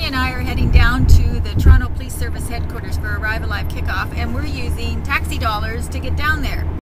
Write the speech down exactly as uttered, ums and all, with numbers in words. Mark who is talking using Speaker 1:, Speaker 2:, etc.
Speaker 1: and I are heading down to the Toronto Police Service headquarters for Arrive Alive kickoff, and we're using taxi dollars to get down there.